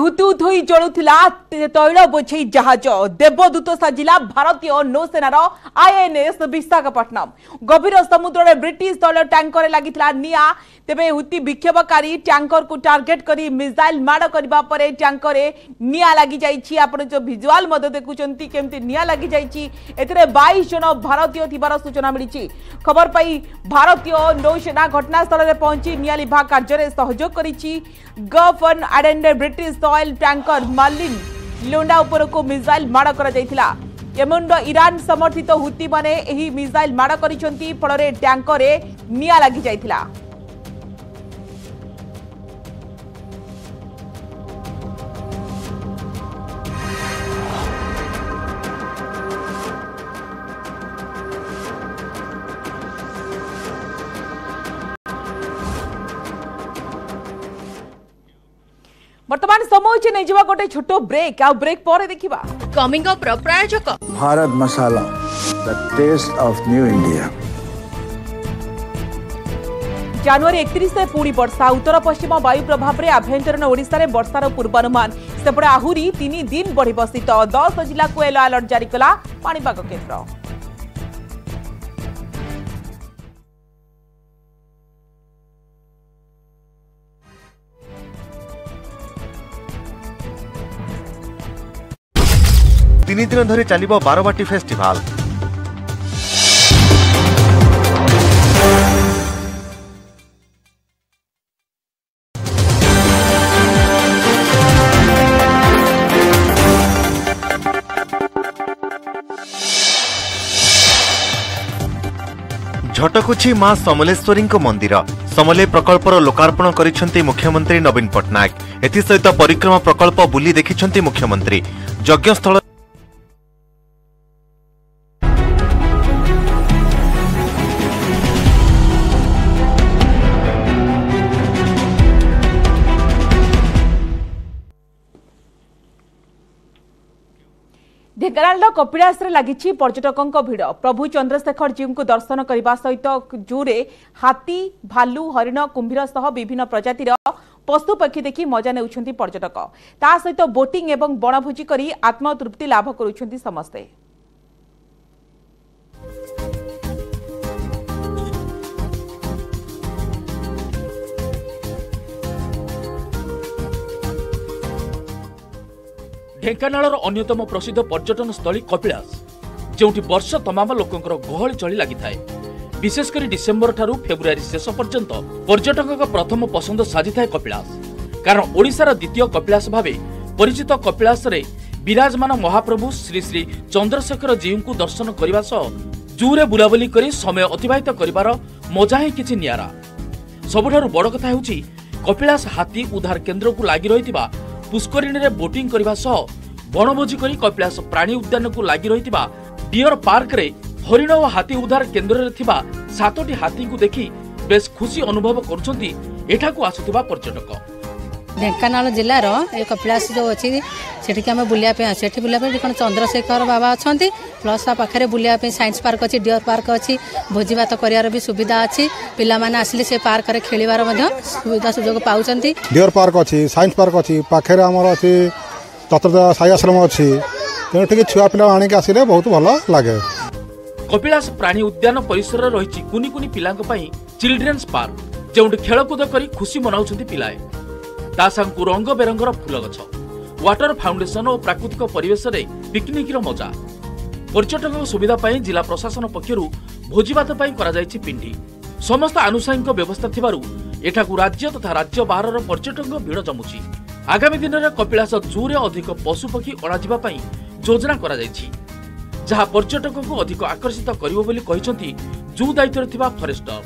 हुतुत होई जळुथिला तैल बोझई जहाज देवदूत साजिला भारतीय नौसेनार आईएनएस विशाखापट्टनम गभीर समुद्र में ब्रिटिश तैल टैंकर लागिथिला निया तेबे हुती विक्षेपकारी टैंकर को टार्गेट करी मिसाइल माड़ करबा परे टैंकर निया लागि जाईछि। आपण जो विजुअल मध्य देखुचंती केमती निया लागि जाईछि एतरे 22 जन भारतीय थिबार सूचना मिलिछि। खबर पाई भारतीय नौसेना घटनास्थल में पहुंची निया लिभा कार्य सहयोग करिछि। Gulf on Aden British oil tanker Marlin Luanda उपर को मिसाइल माड़ करा जायथिला। येमेन ईरान समर्थित हुती माने एही मिसाइल माड़ करिसंती फଳରେ टैंकर निया लागि जायथिला। वर्तमान समय नहीं जीवा गोटे छोटो ब्रेक आ ब्रेक पर देखिबा कमिंग अप प्रायोजक Bharat masala the taste of new India. जनवरी 31 से पूरी वर्षा उत्तर पश्चिम वायु प्रभाव में आभ्यंतरण ओडिशा रे वर्षार पूर्वानुमान सेपटे आहुरी 3 दिन बढ़ी बसित 10 जिला को येलो अलर्ट जारी कला पाणीपाग केन्द्र। तीन दिन धरी चलिबो बारवाटी फेस्टिवल। झटकुछि मां समलेश्वरी मंदिर समले प्रकल्पर लोकार्पण करिसेंती मुख्यमंत्री नवीन पट्टनायक। एथि सहित परिक्रमा प्रकल्प बुली देखिसेंती मुख्यमंत्री। यज्ञस्थल ढेंकानाल कपिलास लगी पर्यटकों भिड़। प्रभु चंद्रशेखर जीव को दर्शन करने सहित जूरे हाथी भालू हरिण कुंभीर सह विभिन्न प्रजातिर पशुपक्षी देखि मजा नेउछंती पर्यटक। ता सहित बोटिंग एवं बनभोजी करी आत्मतृप्ति लाभ करुछंती समस्ते। ढेंकानालर अन्यतम प्रसिद्ध पर्यटन स्थली कपिलास जोंठी वर्ष तमाम लोकंकर गहली चली लगी थाए। विशेषकर डिसेम्बर ठारू फेब्रुआरी शेष पर्यंत पर्यटकों प्रथम पसंद साजी थाए कपिलास। कारण ओडिशार द्वितीय कपिलास भावे परिचित कपिलास रे विराजमान महाप्रभु श्री श्री चंद्रशेखर जीव को दर्शन करने सह जूरे बुलाबुली करी समय अतिबाहित करिवार मजा ही किछि नियारा। सबुठारु बड़ कथा हेउछि कपिलास हाथी उद्धार केन्द्र को लागि रहितिबा पुष्करिणी रे बोटिंग करने सह बनभोजी करी कपिलास प्राणी उद्यान को लगी रही डियर पार्क रे हरिण और हाथी उद्धार केन्द्र रे थिबा 7टी हाथी को देखी बेस खुशी अनुभव करुछंती एठाकू आसुथिबा पर्यटक। ढेंकानाल जिलार ये कपिलास जो अच्छी सेठी आम बुलाया सेठी बुलाया कौन चंद्रशेखर बाबा अच्छा प्लस पाखे बुलाया साइंस पार्क अच्छी डियर पार्क अच्छी भोजी भात कर भी सुविधा अच्छी पिला माने आसिले से पार्क रे खेलिबार सुविधा सुजोग पाउछंती। डियर पार्क अच्छी साइंस पार्क अच्छी पाखे आमर अच्छी तत्वदा साई आश्रम अच्छी तेणुक छुआ पिला आनिक आसिले बहुत भल लगे। कपिलास प्राणी उद्यान परिसर रही कुनी कुनी पिला चिल्ड्रेन्स पार्क जो खेलकूद कर खुशी मनाउछंती पिलाए। ता सांगु रंग बेरंगर फूल गछ वाटर फाउंडेशन और प्राकृतिक परिवेश रे पिकनिक रो मजा। पर्यटकों सुविधा पाई जिला प्रशासन पक्षरु भोजीभात पाई करा जायछि पिंडी। समस्त आनुषंगिक व्यवस्था थिबारु एठाकू राज्य तथा राज्य बाहर पर्यटकों भीड़ जमुछि। आगामी दिन में कपिलास जू रे अधिक पशुपक्षी अणाजिबा पाई योजना करा जायछि जहा पर्यटकों को अधिक आकर्षित करिवो बोली कहिसंती जू दायित्व थिबा फॉरेस्टर।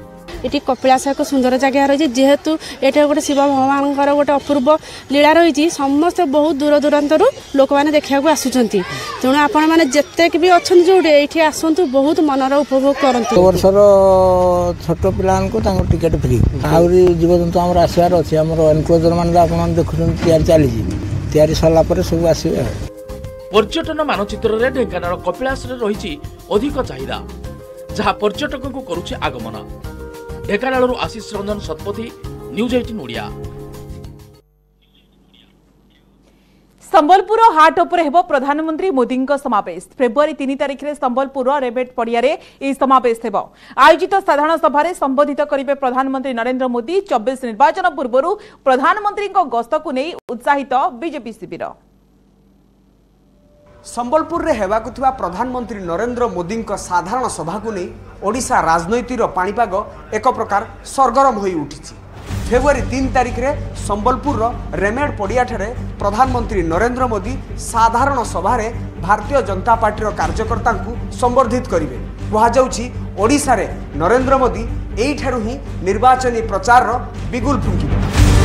ये कपिलास एक सुंदर जगह रही जेहेतु ये गोटे शिव भगवान गोटे अपूर्व लीला रही समस्त बहुत दूर दूरांत लोक मैंने देखा आसुँच तेणु आपण मैंने जिते भी अच्छा जो ये आसतु बहुत मनर उपभोग करते। वर्षर छोट पिला टिकेट फ्री आहरी जीवजंतु आम आसबार अच्छे आम एनक्लोजर मान देखुं तैयारी सरला सब आस। पर्यटन मानचित्र रे ढेंकानाल कपिलास रे रही अधिक चाहिदा जहाँ पर्यटकों को करुचे आगमन। ढेंकानालରୁ आशीष रंजन शतपथी न्यूज 18 ओडिया। संबलपुर हाट उपर हेबो प्रधानमंत्री मोदी समावेश फेब्रुआरी 3 तारिख में संबलपुर रेबेट पड़ियारे यह समावेश हेबो आयोजित साधारण सभा संबोधित करेंगे प्रधानमंत्री नरेंद्र मोदी 24 निर्वाचन पूर्व प्रधानमंत्री गस्त को नहीं उत्साहित बीजेपी शिविर संबलपुर रे हेबाकु थिबा प्रधानमंत्री नरेंद्र मोदी साधारण सभा को नहीं ओडिशा राजनैतिर पाणीपाग एक प्रकार सरगरम होई उठिछि। फेब्रुआरी 3 तारिख में संबलपुर रेमेड पड़िया प्रधानमंत्री नरेंद्र मोदी साधारण सभा भारतीय जनता पार्टी कार्यकर्ता संबर्धित करेंगे। कहुच्छी ओडिशा रे नरेंद्र मोदी एठारु ही निर्वाचनी प्रचार बिगुल फुंकिबे।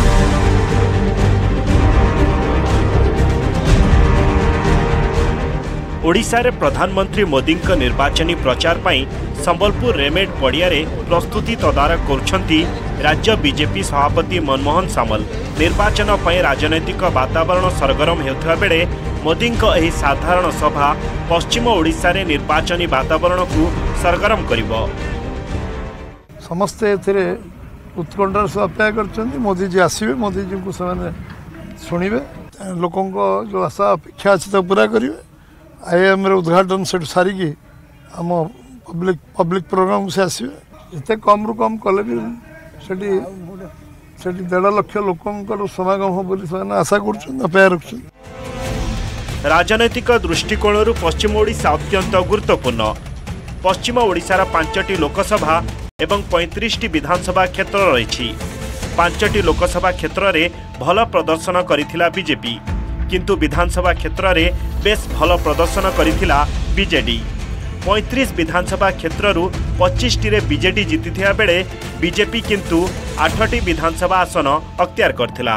ओडिशा रे प्रधानमंत्री मोदी निर्वाचनी प्रचार पाई संबलपुर रेमेड पड़िया प्रस्तुति तदारक करुछंती राज्य बीजेपी सभापति मनमोहन सामल। निर्वाचन पर राजनैतिक वातावरण सरगरम होता बेले मोदी एही साधारण सभा पश्चिम ओडिशा रे निर्वाचनी वातावरण को सरगरम करिवो। समस्ते एथिरे उत्कंठार सह अपेक्षा करछंती मोदी जी आसीबे, मोदी जी को समान सुनिबे, लोकों को जो आशा अपेक्षा अछि तो पूरा करिवे। आईएम रे उद्घाटन से सारिकी आम पब्लिक प्रोग्राम से आसवे एत कम रु कम कले भी सेठी 1.5 लाख लोकंकर समागम हो बोली आशा कर राजनैतिक दृष्टिकोण पश्चिम ओडिशा अत्यंत गुरुत्वपूर्ण। पश्चिम ओडिशार 5टी लोकसभा एवं 35टी विधानसभा क्षेत्र रही। 5टी लोकसभा क्षेत्र में भल प्रदर्शन करिथिला बीजेपी, किंतु विधानसभा क्षेत्र में बेस भल प्रदर्शन करिथिला बीजेडी। 35 विधानसभा क्षेत्र 25 टी बीजेडी जीति बेले बीजेपी किंतु 8टी विधानसभा आसन अख्तियार करथिला।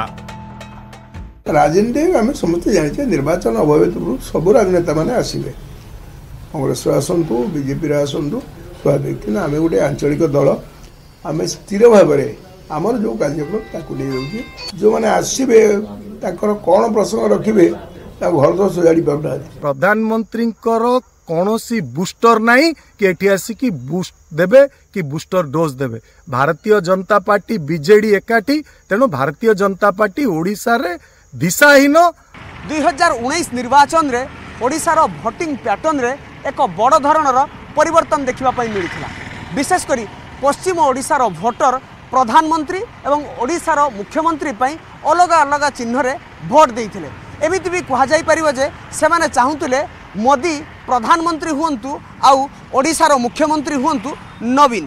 राजनीति आम समस्त जाने निर्वाचन अभूतपूर्व सब राजनेता मैंने आसवे, कांग्रेस आसतु बीजेपी आसतु स्वाभाविक कि आम गोटे आंचलिक दल आम स्थिर भाव में आमर जो कार्यक्रम जो मैंने आसवे कौन प्रसंग रखिए घर तो सजाड़ी पाना। प्रधानमंत्री कौन सी बूस्टर नहीं कि एटी आसिकी बूस्ट देबे कि बूस्टर डोज देबे। भारतीय जनता पार्टी बीजेडी एकाठी, तेणु भारतीय जनता पार्टी ओडिशा रे दिशाहीन। 2019 निर्वाचन रे ओडिशार भोटिंग पैटर्न रे एक बड़ धरणर परिवर्तन देखा मिलता। विशेषकर पश्चिम ओडिशार भोटर प्रधानमंत्री एवं ओडिशार मुख्यमंत्री अलग अलग चिन्ह रे भोट देइथिले। एमिति भी कहा जाई परिबो जे सेमाने चाहुतले मोदी प्रधानमंत्री हुंतु आउ ओडिशार मुख्यमंत्री हुंतु नवीन।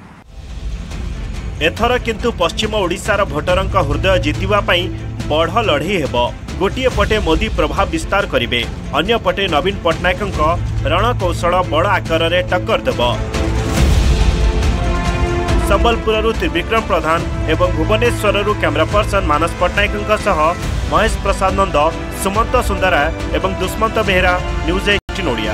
एथर किंतु पश्चिम ओडिशार भोटरंक हृदय जितिबा पई बड़ लड़ई हेबो। गोटिए पटे मोदी प्रभाव विस्तार करिवे, अन्य पटे नवीन पट्टनायकंक रणकौशल बड़ आकार रे टक्कर देबो। संबलपुर त्रिविक्रम प्रधान एवं भुवनेश्वर कैमरा पर्सन मानस पट्टनायक महेश प्रसाद नंद, सुमंत सुंदरा एवं दुष्मंत बेहरा, न्यूज 18 ओडिया।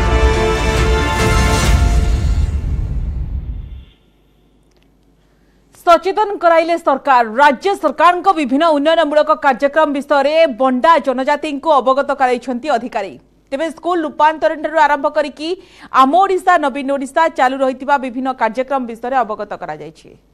सचेतन कराइले सरकार। राज्य सरकार को विभिन्न उन्नयनमूलक कार्यक्रम विषय में बंडा जनजाति को अवगत कराइछंती अधिकारी। तेबे स्कूल रूपांतरण आरंभ करिकी आम ओडिशा नवीन ओडिशा चालू रहितिबा विभिन्न कार्यक्रम विषय में अवगत करा जायछि।